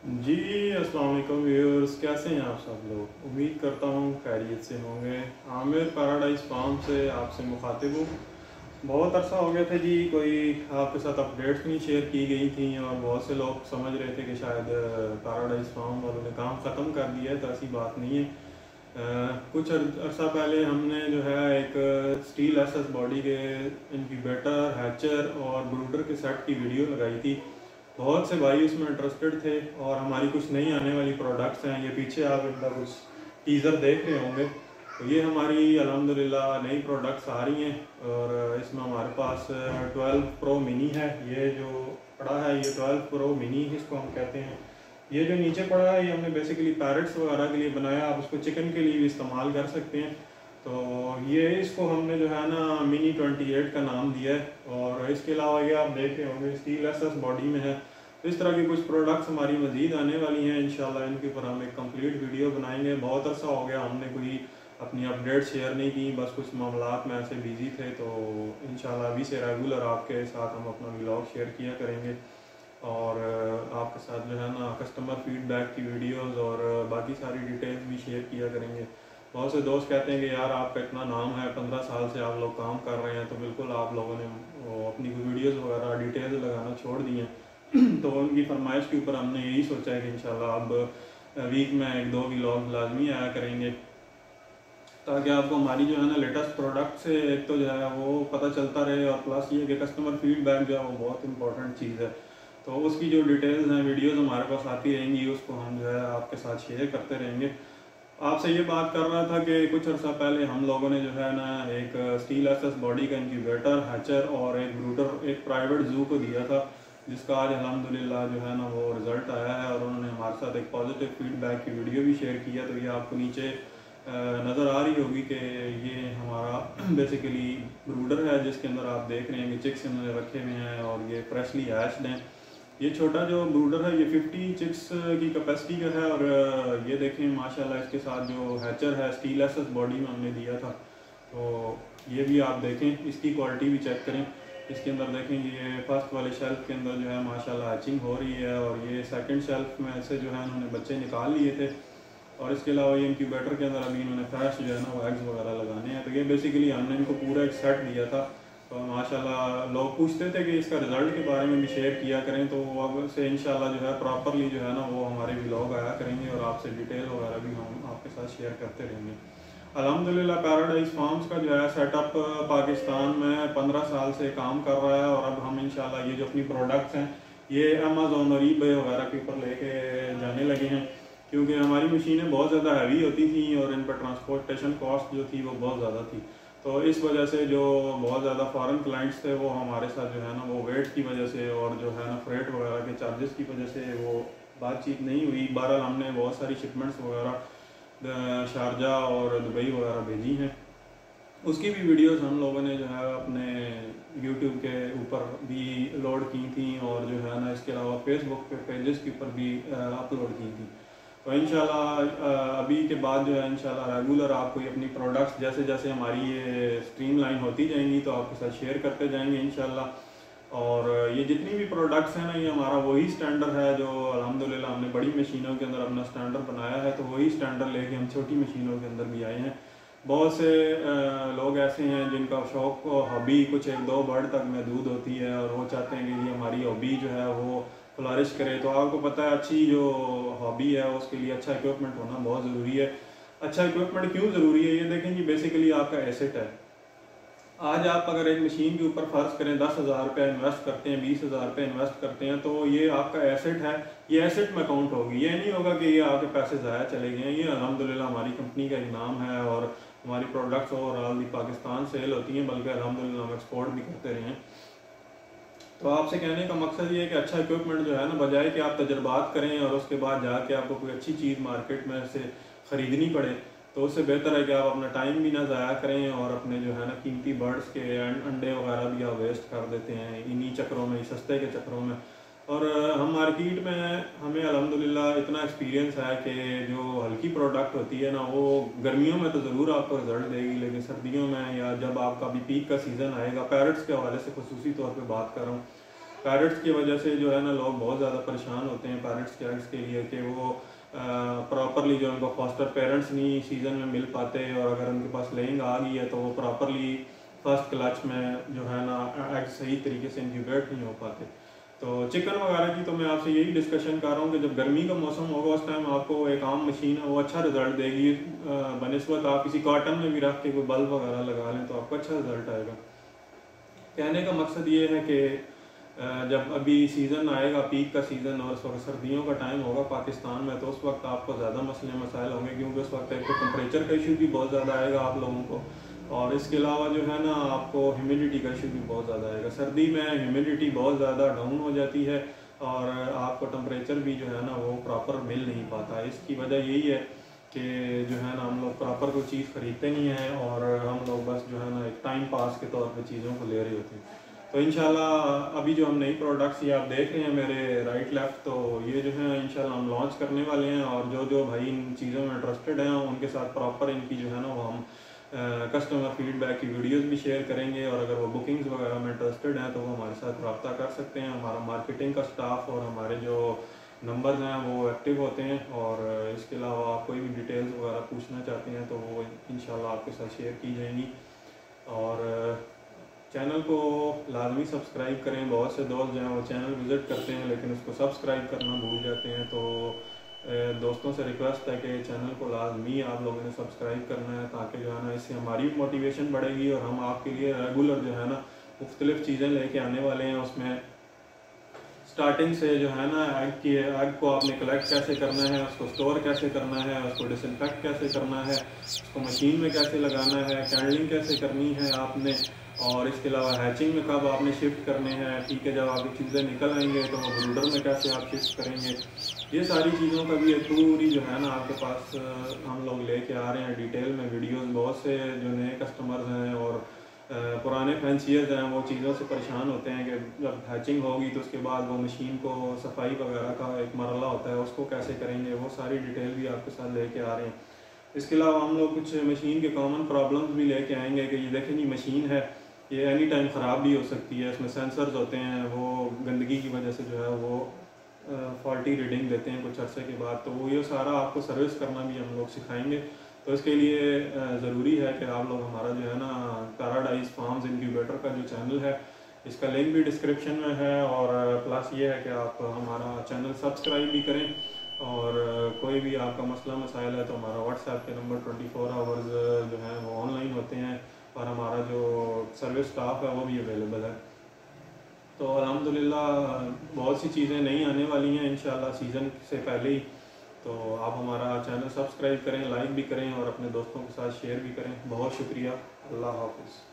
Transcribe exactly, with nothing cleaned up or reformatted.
जी, अस्सलाम वालेकुम व्यूअर्स, कैसे हैं आप सब लोग। उम्मीद करता हूँ खैरियत से होंगे। आमिर पैराडाइज फार्म से आपसे मुखातिब हूँ। बहुत अरसा हो गया था जी, कोई आपके साथ अपडेट्स नहीं शेयर की गई थी और बहुत से लोग समझ रहे थे कि शायद पैराडाइज फार्म वालों ने काम ख़त्म कर दिया है, तो ऐसी बात नहीं है। अ, कुछ अरसा पहले हमने जो है एक स्टील एसएस बॉडी के इंक्यूबेटर, हैचर और ब्रूडर के सेट की वीडियो लगाई थी। बहुत से भाई उसमें इंटरेस्टेड थे और हमारी कुछ नई आने वाली प्रोडक्ट्स हैं। ये पीछे आप इनका कुछ टीज़र देख रहे होंगे, तो ये हमारी अल्हम्दुलिल्लाह नई प्रोडक्ट्स आ रही हैं। और इसमें हमारे पास ट्वेल्व प्रो मिनी है। ये जो पड़ा है ये ट्वेल्व प्रो मिनी इसको हम कहते हैं। ये जो नीचे पड़ा है ये हमने बेसिकली पैरट्स वगैरह के लिए बनाया। आप उसको चिकन के लिए भी इस्तेमाल कर सकते हैं। तो ये इसको हमने जो है ना मिनी ट्वेंटी एट का नाम दिया है। और इसके अलावा ये आप देख रहे होंगे स्टील एसएस बॉडी में है। तो इस तरह की कुछ प्रोडक्ट्स हमारी मज़ीद आने वाली हैं इंशाल्लाह। इनके ऊपर हम एक कंप्लीट वीडियो बनाएंगे। बहुत अरसा हो गया हमने कोई अपनी अपडेट शेयर नहीं की, बस कुछ मामलात में ऐसे बिजी थे। तो इंशाल्लाह अभी से रेगुलर आपके साथ हम अपना व्लॉग शेयर किया करेंगे और आपके साथ जो है ना कस्टमर फीडबैक की वीडियोस और बाकी सारी डिटेल्स भी शेयर किया करेंगे। बहुत से दोस्त कहते हैं कि यार आपका इतना नाम है, पंद्रह साल से आप लोग काम कर रहे हैं, तो बिल्कुल आप लोगों ने वो अपनी वीडियोस वगैरह डिटेल्स लगाना छोड़ दी हैं। तो उनकी फरमाइश के ऊपर हमने यही सोचा है कि इंशाल्लाह अब वीक में एक दो व्लॉग लाजमी आया करेंगे, ताकि आपको हमारी जो है ना लेटेस्ट प्रोडक्ट से एक तो जो है वो पता चलता रहे और प्लस ये कि कस्टमर फीडबैक जो है वो बहुत इंपॉर्टेंट चीज़ है। तो उसकी जो डिटेल्स हैं वीडियोस हमारे पास आती रहेंगी, उसको हम जो है आपके साथ शेयर करते रहेंगे। आपसे ये बात कर रहा था कि कुछ अर्सा पहले हम लोगों ने जो है ना एक स्टील एसएस बॉडी का इंक्यूबेटर, हैचर और एक ब्रूडर एक प्राइवेट जू को दिया था, जिसका आज अल्हम्दुलिल्लाह जो है ना वो रिज़ल्ट आया है और उन्होंने हमारे साथ एक पॉजिटिव फीडबैक की वीडियो भी शेयर किया। तो ये आपको नीचे नज़र आ रही होगी कि ये हमारा बेसिकली ब्रूडर है, जिसके अंदर आप देख रहे हैं कि चिक्स इन्होंने रखे हुए हैं और ये फ्रेशली हैच्ड हैं। ये छोटा जो ब्रूडर है ये फिफ्टी चिक्स की कैपेसिटी का है और ये देखें माशाल्लाह इसके साथ जो हैचर है स्टील एसएस बॉडी में हमने दिया था। तो ये भी आप देखें, इसकी क्वालिटी भी चेक करें। इसके अंदर देखें ये फर्स्ट वाले शेल्फ के अंदर जो है माशाल्लाह हैचिंग हो रही है और ये सेकंड शेल्फ में से जो है उन्होंने बच्चे निकाल लिए थे। और इसके अलावा ये इंक्यूबेटर के अंदर अभी इन्होंने फ्रेश जो है ना वो एग्स वगैरह लगाने हैं। तो ये बेसिकली हमने इनको पूरा एक सेट दिया था। तो माशाल्लाह लोग पूछते थे कि इसका रिज़ल्ट के बारे में भी शेयर किया करें, तो अब से इंशाल्लाह जो है प्रॉपरली जो है ना वो हमारे व्लॉग आया करेंगे और आपसे डिटेल वगैरह भी हम आपके साथ शेयर करते रहेंगे। अल्हम्दुलिल्लाह पैराडाइज फार्म्स का जो है सेटअप पाकिस्तान में पंद्रह साल से काम कर रहा है और अब हम इंशाल्लाह ये जो अपनी प्रोडक्ट्स हैं ये अमेज़ॉन और ईबे वगैरह के ऊपर लेके जाने लगे हैं, क्योंकि हमारी मशीनें बहुत ज़्यादा हैवी होती थी और इन पर ट्रांसपोर्टेशन कॉस्ट जो थी वो बहुत ज़्यादा थी। तो इस वजह से जो बहुत ज़्यादा फॉरेन क्लाइंट्स थे वो हमारे साथ जो है ना वो वेट की वजह से और जो है ना फ्रेट वगैरह के चार्जेस की वजह से वो बातचीत नहीं हुई। बहरहाल हमने बहुत सारी शिपमेंट्स वगैरह शारजा और दुबई वगैरह भेजी हैं। उसकी भी वीडियोस हम लोगों ने जो है अपने यूट्यूब के ऊपर भी लोड की थी और जो है ना इसके अलावा फेसबुक पे पेजेस के ऊपर भी अपलोड की थी। तो इंशाल्लाह अभी के बाद जो है इंशाल्लाह रेगुलर आप कोई अपनी प्रोडक्ट्स जैसे जैसे हमारी ये स्ट्रीमलाइन होती जाएंगी तो आपके साथ शेयर करते जाएंगे इंशाल्लाह। और ये जितनी भी प्रोडक्ट्स हैं ना ये हमारा वही स्टैंडर्ड है जो अल्हम्दुलिल्लाह हमने बड़ी मशीनों के अंदर अपना स्टैंडर्ड बनाया है, तो वही स्टैंडर्ड लेके हम छोटी मशीनों के अंदर भी आए हैं। बहुत से लोग ऐसे हैं जिनका शौक़ हॉबी कुछ एक दो बर्ड तक महदूद होती है और वो चाहते हैं कि ये हमारी हॉबी जो है वो फ्लरिश करे। तो आपको पता है अच्छी जो हॉबी है उसके लिए अच्छा इक्विपमेंट होना बहुत ज़रूरी है। अच्छा इक्विपमेंट क्यों ज़रूरी है ये देखें जी, बेसिकली आपका एसेट है। आज आप अगर एक मशीन के ऊपर फ़र्ज़ करें दस हज़ार रुपये इन्वेस्ट करते हैं, बीस हज़ार रुपये इन्वेस्ट करते हैं, तो ये आपका एसेट है, ये एसेट में काउंट होगी। ये नहीं होगा कि ये आपके पैसे ज़ाया चले गए हैं। ये अल्हम्दुलिल्लाह हमारी कंपनी का एक नाम है और हमारी प्रोडक्ट्स ओवरऑल भी पाकिस्तान सेल होती हैं, बल्कि अल्हम्दुलिल्लाह हम एक्सपोर्ट भी करते रहे हैं। तो आपसे कहने का मकसद ये है कि अच्छा इक्विपमेंट जो है ना, बजाय कि आप तजर्बात करें और उसके बाद जाके आपको कोई अच्छी चीज़ मार्केट में से ख़रीदनी पड़े, तो उससे बेहतर है कि आप अपना टाइम भी ना ज़ाया करें और अपने जो है ना कीमती बर्ड्स के अंडे वगैरह भी आप वेस्ट कर देते हैं इन्हीं चक्रों में, सस्ते के चक्रों में। और हम मार्केट में हमें अल्हम्दुलिल्लाह इतना एक्सपीरियंस है कि जो हल्की प्रोडक्ट होती है ना वो गर्मियों में तो ज़रूर आपको रिजल्ट देगी, लेकिन सर्दियों में या जब आपका भी पीक का सीज़न आएगा, पैरट्स के हवाले से खुसूसी तौर पे बात कर रहा हूँ, पैरट्स की वजह से जो है ना लोग बहुत ज़्यादा परेशान होते हैं पैरट्स के एग्स के लिए कि वो प्रॉपरली जो उनको फॉस्टर पेरेंट्स नहीं सीज़न में मिल पाते, और अगर उनके पास लेइंग आ गई है तो वो प्रॉपरली फर्स्ट क्लच में जो है ना एग सही तरीके से इंक्यूबेट नहीं हो पाते। तो चिकन वगैरह की तो मैं आपसे यही डिस्कशन कर रहा हूँ कि जब गर्मी का मौसम होगा उस टाइम आपको एक आम मशीन है वो अच्छा रिजल्ट देगी, बनिस्बत आप किसी कॉटन में भी रख के कोई बल्ब वगैरह लगा लें तो आपको अच्छा रिजल्ट आएगा। कहने का मकसद ये है कि जब अभी सीज़न आएगा पीक का सीज़न और उस वक्त सर्दियों का टाइम होगा पाकिस्तान में, तो उस वक्त आपको ज़्यादा मसले मसाइल होंगे, क्योंकि उस वक्त एक तो टेम्परेचर का इशू भी बहुत ज़्यादा आएगा आप लोगों को, और इसके अलावा जो है ना आपको ह्यूमिडिटी का इशू भी बहुत ज़्यादा आएगा। सर्दी में ह्यूमिडिटी बहुत ज़्यादा डाउन हो जाती है और आपको टेम्परेचर भी जो है ना वो प्रॉपर मिल नहीं पाता। इसकी वजह यही है कि जो है ना हम लोग प्रॉपर कोई चीज़ ख़रीदते नहीं हैं और हम लोग बस जो है ना एक टाइम पास के तौर पे चीज़ों को ले रहे होते हैं। तो इंशाल्लाह अभी जो हम नई प्रोडक्ट्स ये आप देख रहे हैं मेरे राइट लेफ्ट, तो ये जो है इंशाल्लाह हम लॉन्च करने वाले हैं, और जो जो भाई इन चीज़ों में इंटरेस्टेड हैं उनके साथ प्रॉपर इनकी जो है ना वो हम कस्टमर फीडबैक की वीडियोस भी शेयर करेंगे, और अगर वो बुकिंग्स वगैरह में इंटरेस्टेड हैं तो वो हमारे साथ रब्ता कर सकते हैं। हमारा मार्केटिंग का स्टाफ और हमारे जो नंबर्स हैं वो एक्टिव होते हैं, और इसके अलावा आप कोई भी डिटेल्स वगैरह पूछना चाहते हैं तो वो इंशाल्लाह आपके साथ शेयर की जाएंगी। और चैनल को लाजमी सब्सक्राइब करें। बहुत से दोस्त जो हैं वो चैनल विज़िट करते हैं लेकिन उसको सब्सक्राइब करना भूल जाते हैं, तो दोस्तों से रिक्वेस्ट है कि चैनल को लाजमी आप लोगों ने सब्सक्राइब करना है, ताकि जो है ना इससे हमारी मोटिवेशन बढ़ेगी और हम आपके लिए रेगुलर जो है ना मुख्तलिफ़ चीज़ें लेके आने वाले हैं। उसमें स्टार्टिंग से जो है ना एग की एग को आपने कलेक्ट कैसे करना है, उसको स्टोर कैसे करना है, उसको डिसइंफेक्ट कैसे करना है, उसको मशीन में कैसे लगाना है, कैंडलिंग कैसे करनी है आपने, और इसके अलावा हैचिंग में कब आपने शिफ्ट करने हैं, ठीक है, जब आपकी चीज़ें निकल आएंगे तो वो ब्रूडर में कैसे आप शिफ्ट करेंगे, ये सारी चीज़ों का भी पूरी जो है ना आपके पास हम लोग लेके आ रहे हैं डिटेल में वीडियोस। बहुत से जो नए कस्टमर्स हैं और पुराने फैंसियर्स हैं वो चीज़ों से परेशान होते हैं कि जब हैचिंग होगी तो उसके बाद वो मशीन को सफाई वगैरह का एक मरला होता है उसको कैसे करेंगे, वो सारी डिटेल भी आपके साथ लेके आ रहे हैं। इसके अलावा हम लोग कुछ मशीन के कॉमन प्रॉब्लम्स भी लेके आएंगे कि ये देखें जी मशीन है, ये एनी टाइम ख़राब भी हो सकती है, इसमें सेंसर्स होते हैं वो गंदगी की वजह से जो है वो फॉल्टी रीडिंग देते हैं कुछ अर्से के बाद, तो वो ये सारा आपको सर्विस करना भी हम लोग सिखाएंगे। तो इसके लिए ज़रूरी है कि आप लोग हमारा जो है ना पैराडाइज फार्म्स इनक्यूबेटर का जो चैनल है इसका लिंक भी डिस्क्रिप्शन में है, और प्लस ये है कि आप हमारा चैनल सब्सक्राइब भी करें, और कोई भी आपका मसला मसाइल है तो हमारा व्हाट्सएप के नंबर ट्वेंटी फोर आवर्स जो है वो ऑनलाइन होते हैं, और हमारा जो सर्विस स्टाफ है वो भी अवेलेबल है। तो अल्हम्दुलिल्लाह बहुत सी चीज़ें नई आने वाली हैं इंशाल्लाह सीज़न से पहले ही, तो आप हमारा चैनल सब्सक्राइब करें, लाइक भी करें और अपने दोस्तों के साथ शेयर भी करें। बहुत शुक्रिया, अल्लाह हाफ़िज़।